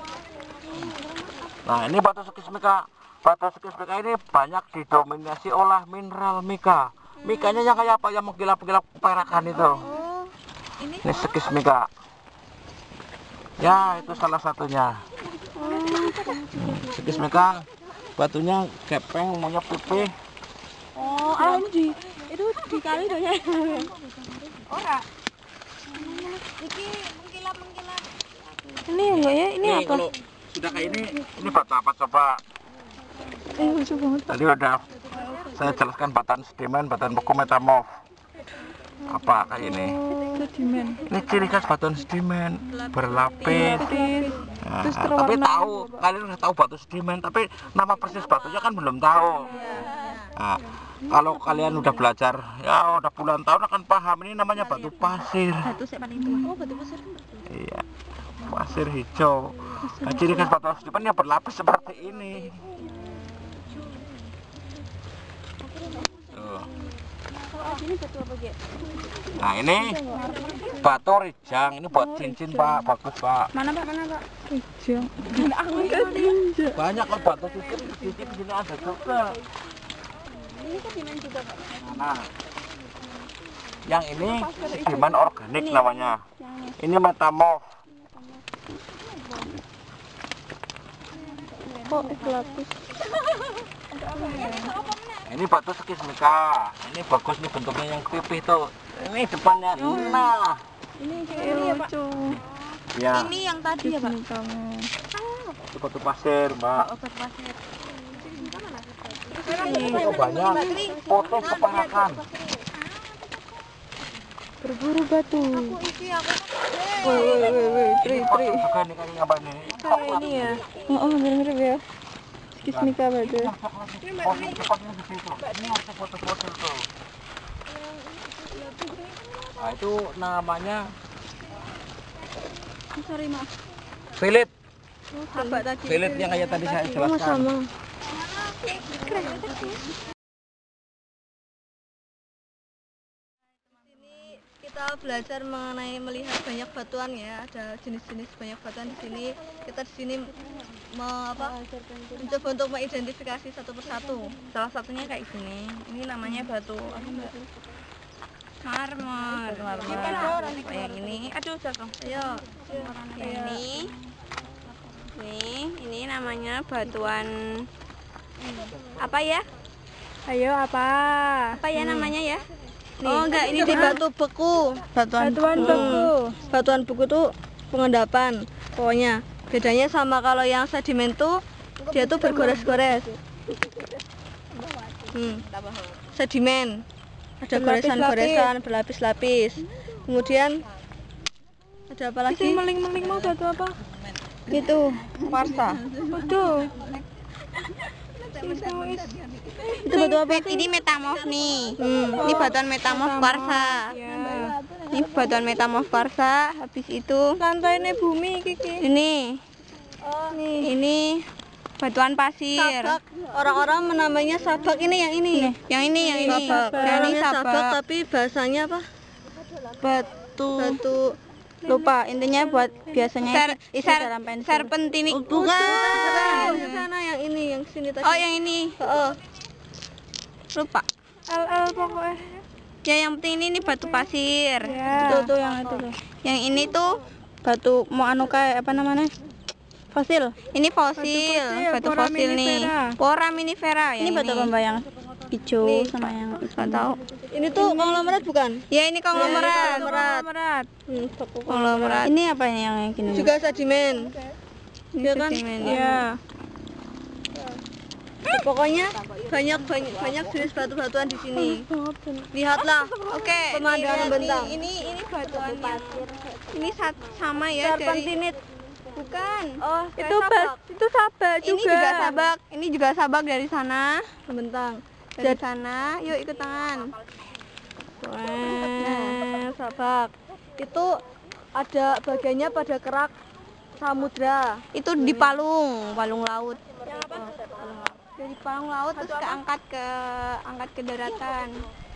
Nah, ini batu sekismika. Batu sekismika ini banyak didominasi oleh mineral mika. Mikanya yang kayak apa? Yang mengkilap-kilap perakan itu. Ini sekismika. Ya, itu salah satunya. Sekismika batunya gepeng, maunya pipih. Oh, ini itu dikali dong ya. Ora. Iki mengkilap. Ini enggak ya? Ini apa? Kalau sudah kayak ini batu apa coba? Lucu banget Pak. Tadi udah saya jelaskan batuan sedimen, batuan beku metamorf. Apa kayak ini? Sedimen. Ini ciri khas batuan sedimen, berlapis. Nah, Terus tapi tahu, kalian udah tahu batu sedimen, tapi nama persis batunya kan belum tahu. Nah, kalau kalian udah belajar, ya udah puluhan tahun akan paham ini namanya batu pasir. Batu sik paling tua. Oh, batu pasir. Iya, pasir hijau. Nah, ciri khas batu sedimen yang berlapis seperti ini. Tuh. Ini batu apa, Ge? Nah, ini batu rijang. Ini buat cincin, Pak. Bagus, Pak. Mana, Pak? Rijang. Banyak kok batu cincin di sini ada juga. Ini sedimen juga, Pak. Nah, yang ini sedimen organik namanya. Ini metamorf. Kok lapis? Ini batu sekismika. Ini bagus nih bentuknya yang pipih tuh. Ini depannya. Nah, Ini lucu. ya. Ini yang tadi ya, Pak? Itu batu pasir, Mbak. Batu pasir. Ini banyak foto kepanakan. Berburu batu. Ini foto juga nih kayaknya apa nih? Kayak ini ya. Oh, mirip-mirip ya. Sekismika batu. Foto depannya di situ. Ini ada foto-foto tuh. Nah, itu namanya Sorry, Mas. fillet. Apa tadi? Fillet yang kayak tadi saya Oh, jelaskan. sama. Keren. Kita belajar mengenai melihat banyak batuan ya, ada jenis-jenis banyak batuan di sini. Kita di sini mencoba untuk mengidentifikasi satu persatu. Salah satunya kayak gini. Ini namanya batu marmer. Kayak ini. Aduh, jatuh. Ayo. Ini namanya batuan apa ya? Ayo apa? Apa ya namanya ya? Oh enggak, ini di batu beku. Batuan beku. Batuan beku tuh pengendapan. Pokoknya bedanya sama kalau yang sedimen tuh dia tuh bergores-gores. Sedimen ada goresan-goresan, berlapis-lapis. Kemudian ada apa lagi? Meling-meling mau batu apa? Itu kwarsa. Waduh. Itu batu apa? Ini metamorf nih. Ini batuan metamorf kwarsa. Ini batuan metamorf kwarsa. Habis itu lantainya bumi Kiki. Ini batuan pasir. Orang-orang menamainya sabak. Ini yang ini. Yang ini. Ini sabak tapi bahasanya apa? Batu. Lupa, intinya buat biasanya dalam pensil. Serpentini. Bukan. Yang sana yang ini, yang sini tadi. Oh, yang ini. Lupa. LL pokoknya. Ya yang penting ini batu pasir. Ya. Tuh yang itu tuh. Yang ini tuh batu mau kayak apa namanya? Fosil. Ini fosil. Batu fosil nih. Foraminifera. Ini batu apa yang hijau sama yang nggak tahu. Ini tuh konglomerat bukan? Ya ini konglomerat. Konglomerat. Ini apa yang gini? Juga sedimen. Iya kan? Iya. Pokoknya banyak jenis batu-batuan di sini. Lihatlah. Oke. Pemandangan bentang. Ini batuan yang ini sama ya dari bukan. Oh, itu sabak juga. Ini juga sabak. Ini juga sabak dari sana. Bentang. Dari sana. Yuk ikut tangan. Wah, sabak. Itu ada bagiannya pada kerak samudra. Itu di palung laut. Dari palung laut terus angkat ke daratan.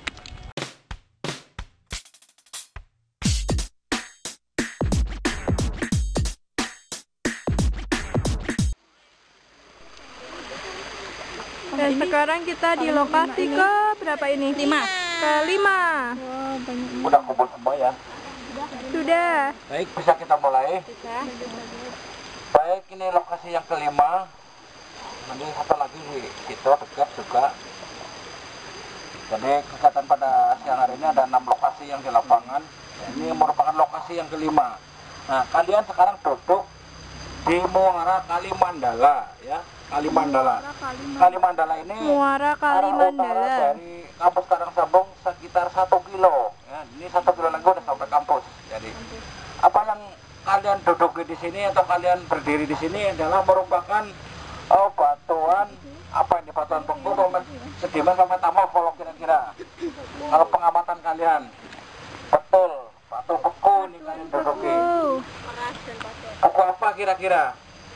Dan sekarang kita di lokasi ke berapa ini? 5. Ke-5. Udah kumpul semua ya? Sudah. Baik, bisa kita mulai. Baik, ini lokasi yang kelima. Nanti satu lagi di situ dekat juga. Jadi kegiatan pada siang hari ini ada 6 lokasi yang di lapangan. Ini merupakan lokasi yang kelima. Nah, kalian sekarang duduk di Muara Kalimandala ya. Kalimandala ini Muara Kalimandala dari kampus Karangsambung sekitar 1 kilo ya. Ini 1 kilo lagi udah sampai kampus. Jadi apa yang kalian duduk di sini atau kalian berdiri di sini adalah merupakan batuan apa ini, batuan beku, sedimen sama metamorf kalau kira-kira. Kalau pengamatan kalian betul batu beku ini kalian duduki. Beku apa kira-kira?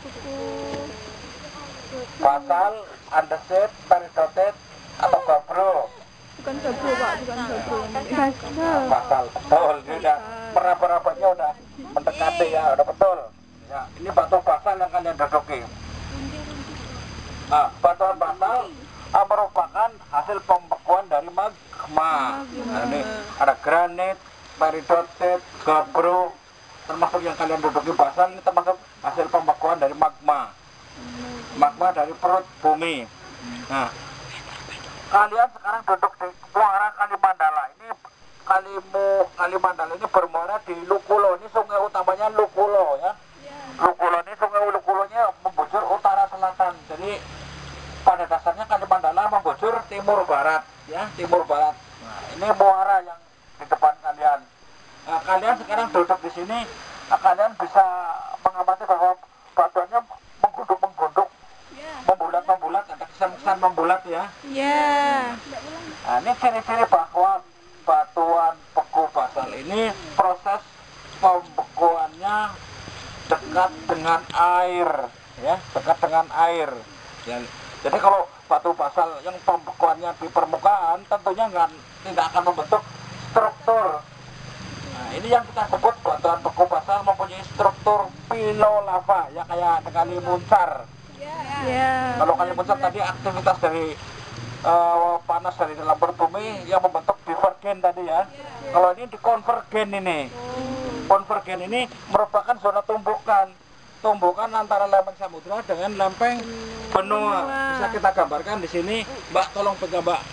Basal, andesit, peridotit, atau gabro? Bukan gabro Pak, bukan gabro. Basal, betul. Ini udah meraba-rabanya udah mendekati ya, udah betul. Ya, ini batu basal yang kalian duduki. Nah, batuan basal merupakan hasil pembekuan dari magma. Nah, ini ada granit, peridotit, gabro, termasuk yang kalian duduki basal ini termasuk hasil pembekuan dari magma. Magma dari perut bumi. Nah, kalian sekarang duduk di Muara Kalimandala. Ini Kalimandala ini bermuara di Lukulo. Ini sungai utamanya Lukulo ya. Lukulo ini Lukulonya membujur utara selatan. Jadi pada dasarnya Kalimandala membujur timur barat ya, timur barat. Nah, ini muara yang di depan kalian. Nah, kalian sekarang duduk di sini, kalian bisa mengamati bahwa batuannya menggunduk, membulat, ada kesan-kesan membulat ya. Iya. Nah, ini ciri-ciri bahwa batuan beku basal ini proses pembekuannya dekat dengan air, ya, dekat dengan air. Ya, jadi kalau batu basal yang pembekuannya di permukaan, tentunya tidak akan membentuk struktur ini yang kita sebut batuan beku basal mempunyai struktur pilolava ya, kayak kali muncar. Kalau kali muncar tadi aktivitas dari panas dari dalam perut bumi yang membentuk divergen tadi ya. Kalau ini di konvergen ini. Konvergen ini merupakan zona tumbukan antara lempeng samudra dengan lempeng benua. Bisa kita gambarkan di sini, Mbak, tolong pegang, Mbak.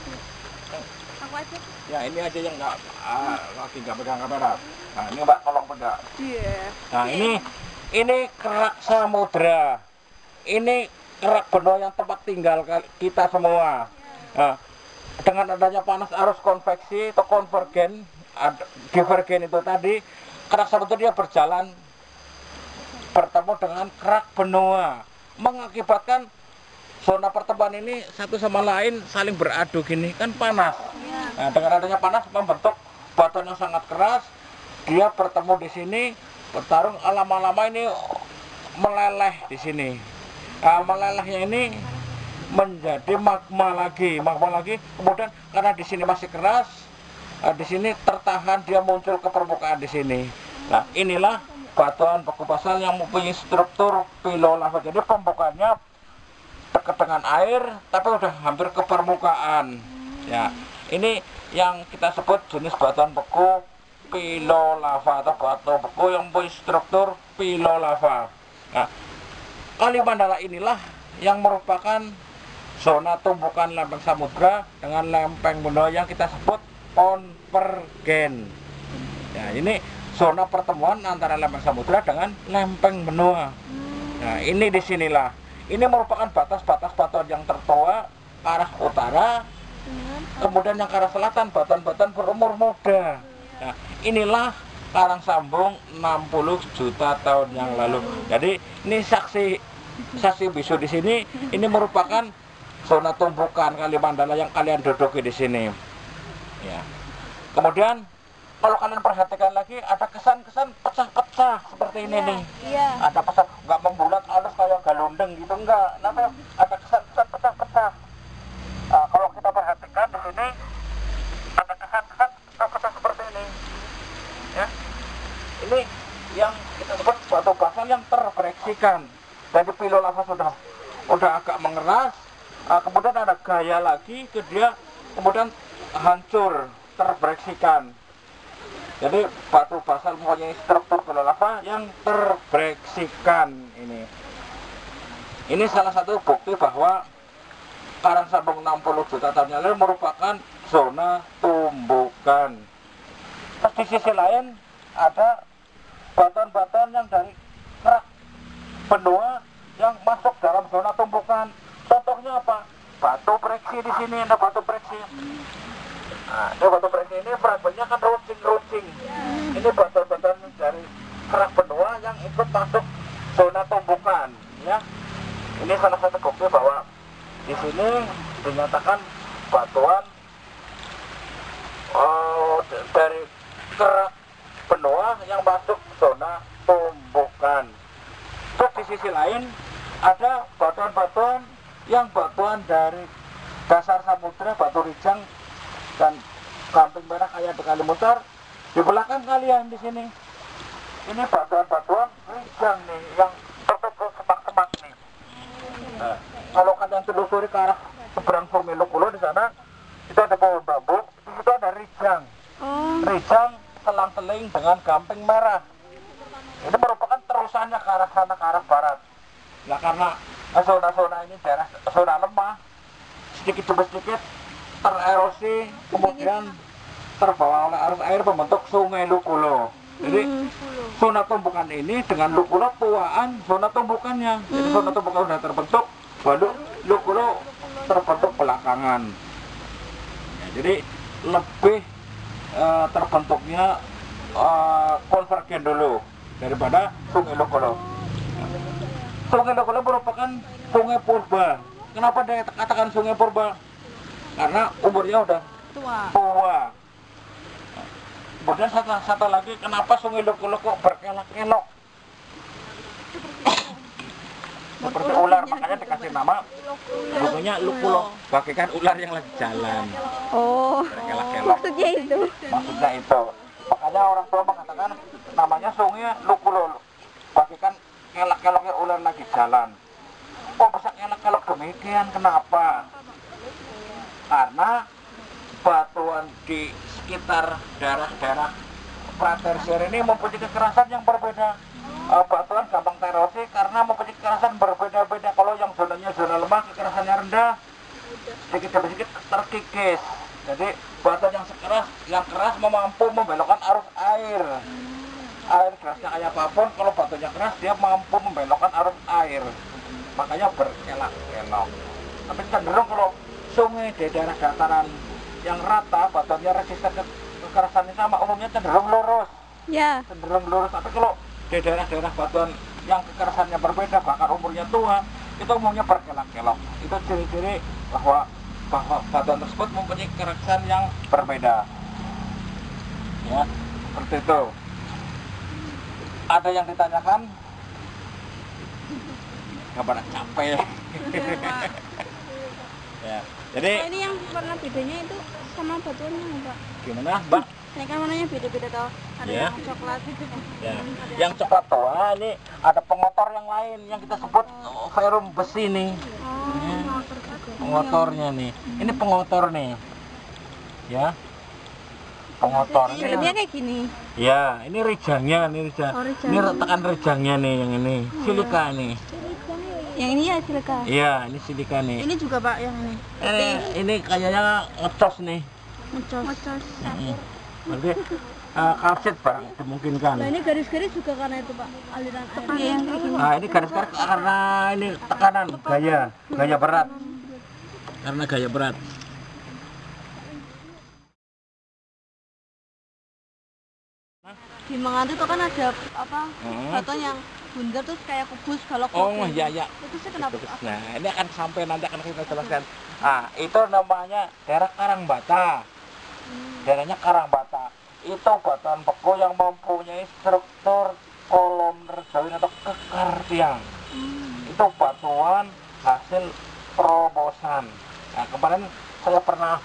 Ya, ini aja yang lagi nggak pegang kamera. Nah, ini Mbak tolong pegang. Nah, ini kerak samudra. Ini kerak benua yang tempat tinggal kita semua. Nah, dengan adanya panas arus konveksi atau konvergen, divergen itu tadi, kerak samudra dia berjalan bertemu dengan kerak benua, mengakibatkan zona pertemuan ini satu sama lain saling beradu gini, kan panas. Nah, dengan adanya panas membentuk batuan yang sangat keras, dia bertemu di sini, bertarung, lama-lama ini meleleh di sini. Nah, melelehnya ini menjadi magma lagi, kemudian karena di sini masih keras, di sini tertahan, dia muncul ke permukaan di sini. Nah, inilah batuan beku basal yang mempunyai struktur pilolava. Jadi pembukaannya dekat dengan air, tapi udah hampir ke permukaan. Ya, ini yang kita sebut jenis batuan beku pilolava atau batu beku yang mempunyai struktur pilolava. Nah, Kali Mandala inilah yang merupakan zona tumbukan lempeng samudra dengan lempeng benua yang kita sebut konvergen. Ya, ini zona pertemuan antara lempeng samudra dengan lempeng benua. Nah, ini disinilah. Ini merupakan batas-batas batuan yang tertua ke arah utara, kemudian yang ke arah selatan batuan-batuan berumur muda. Nah, inilah karang sambung 60 juta tahun yang lalu. Jadi ini saksi bisu di sini. Ini merupakan zona tumbukan Kali Mandala yang kalian duduki di sini. Ya. Kemudian kalau kalian perhatikan lagi, ada kesan-kesan pecah-pecah seperti ini nih. Ada pesan nggak membulat halus kayak galundeng gitu, enggak. Namanya ada kesan-kesan pecah-pecah. Nah, kalau kita perhatikan di sini ada kesan-kesan pecah-pecah seperti ini. Ya. Ini yang kita sebut batu basal yang terbreksikan. Jadi pilolava sudah agak mengeras. Kemudian ada gaya lagi ke dia, kemudian hancur, terbreksikan. Jadi batu basal mempunyai struktur pilolava yang terbreksikan ini. Ini salah satu bukti bahwa karang sambung 60 juta tahun yang lalu merupakan zona tumbukan. Terus di sisi lain ada batuan-batuan yang dari kerak benua yang masuk dalam zona tumbukan. Contohnya apa? Batu breksi di sini, ada batu breksi. Nah, ini batu breksi ini fragmennya kan runcing. Ini batuan-batuan dari kerak benua yang ikut masuk zona tumbukan, ya. Ini salah satu bukti bahwa di sini dinyatakan batuan dari kerak benua yang masuk zona tumbukan. Terus di sisi lain ada batuan-batuan yang batuan dari dasar samudra, batu rijang dan gamping merah kayak Kali Muncar. Di belakang kalian di sini, ini batuan-batuan rijang nih yang tertutup semak-semak nih. Nah, kalau kalian telusuri ke arah seberang Formilukulo di sana, itu ada pohon bambu, di situ ada rijang. Rijang selang-seling dengan gamping merah. Ini merupakan terusannya ke arah sana, ke arah barat. Nah, karena zona-zona ini daerah zona lemah, sedikit demi sedikit tererosi, kemudian terbawa oleh arus air membentuk Sungai Lukulo. Jadi zona tumbukan ini dengan Lukulo tuaan zona tumbukannya. Jadi zona tumbukan sudah terbentuk, baru Lukulo terbentuk belakangan. Ya, jadi lebih terbentuknya konvergen dulu daripada Sungai Lukulo. Sungai Lukulo merupakan sungai purba. Kenapa dia katakan sungai purba? Karena umurnya udah tua. Kemudian satu lagi, kenapa Sungai Lukulo kok berkelok-kelok seperti ular, makanya dikasih nama bukunya Lukulo, bagaikan ular yang lagi jalan. Berkelok-kelok. Maksudnya itu. Maksudnya itu. Makanya orang tua mengatakan namanya sungai Lukulolo, bagikan kelak-keloknya ular lagi jalan. Oh bisa kelak-kelok demikian, kenapa? Karena batuan di sekitar daerah-daerah pratersier ini mempunyai kekerasan yang berbeda. Batuan gampang terosi karena mempunyai kekerasan berbeda-beda. Kalau yang zonanya zona lemah kekerasannya rendah, sedikit demi sedikit terkikis. Jadi batuan yang keras mampu membelokkan arus air. Air kerasnya kayak apapun, kalau batunya keras dia mampu membelokkan arus air. Makanya berkelak-kelok. Tapi cenderung kalau sungai di daerah dataran yang rata, batuannya resisten kekerasannya sama, umumnya cenderung lurus. Ya. Cenderung lurus. Tapi kalau di daerah-daerah batuan yang kekerasannya berbeda, bahkan umurnya tua, itu umumnya berkelak-kelok. Itu ciri-ciri bahwa batuan tersebut mempunyai kekerasan yang berbeda. Ya, seperti itu. Ada yang ditanyakan? Nggak pada capek. Ya, jadi ini yang warna bedanya itu sama batuannya nggak, Pak? gimana, Mbak? Ini kan warnanya beda-beda toh. Ada Ya. yang coklat gitu. Ya. Yang coklat tua ini ada pengotor yang lain yang kita sebut verum besi nih. Pengotornya nih. Ini pengotor nih. Ya. Pengotor ini. Filmnya kayak gini. Ya, ini rijangnya, ini rijang. Oh, rijang. Ini retakan rijangnya nih yang ini. Silika nih. Yang ini ya silika. Iya, ini silika nih. Ini juga Pak yang ini. Ini kayaknya ngecos nih. Ngecos. Berarti kalsit barang dimungkinkan. Nah ini garis-garis juga karena itu Pak, aliran air. Yang kayak gini. Nah, ini garis-garis karena ini tekanan, gaya berat. Karena gaya berat. Di Menganti itu kan ada apa? Batuan yang bundar terus kayak kubus kalau Oh iya. Itu sih kenapa? Nah, ini akan sampai nanti akan kita jelaskan. Ah, itu namanya daerah Karangbata. Daerahnya Karangbata. Itu batuan beku yang mempunyai struktur kolom join atau kekar tiang. Itu batuan hasil perobosan. Nah, kemarin saya pernah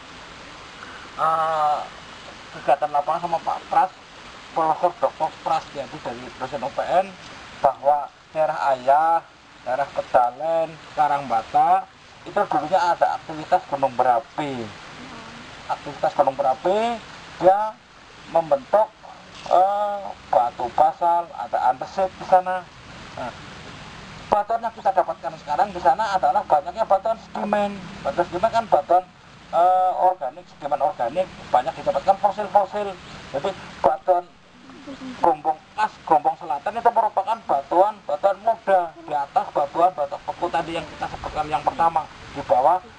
kegiatan lapangan sama Pak Pras, Profesor Dr. Pras jadi dari dosen UPN, bahwa daerah Ayah, daerah Pedalen, Karangbata itu dulunya ada aktivitas gunung berapi. Aktivitas gunung berapi dia membentuk batu basal, ada andesit di sana. Nah, batuan yang kita dapatkan sekarang di sana adalah banyaknya batuan sedimen. Batuan sedimen kan batuan organik, sedimen organik, banyak didapatkan fosil-fosil. Jadi batuan Gombong Selatan itu merupakan batuan muda di atas batu beku tadi yang kita sebutkan yang pertama, di bawah